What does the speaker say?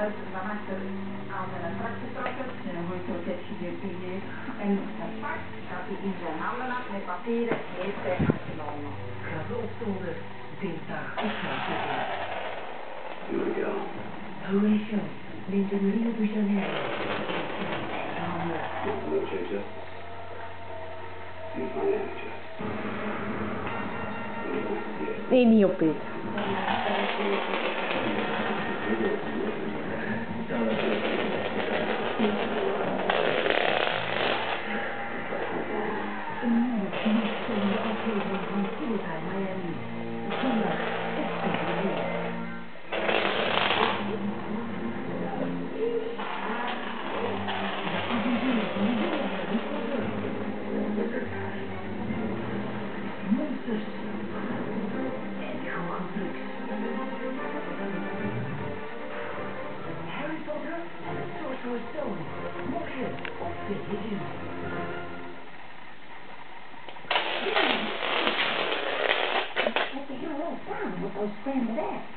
van achter aan een trap getrokken, een goed loket gegeven en een pak dat hij in zijn handen had met papieren heeft hij afgenomen. Gaat de optoner dinsdag op gaan zitten. Here we go. Horatio neemt een Rio de Janeiro. No chaser. Here's my manager. Nee, niet op dit. Een nieuwe nieuwsstomme aflevering van Fulltime Miami. Zondag op TV. Monsters en goocheltrucs. Harry Potter en de Sorcerer's Stone. Morgen op televisie. What the hell is that? With those scrambled eggs?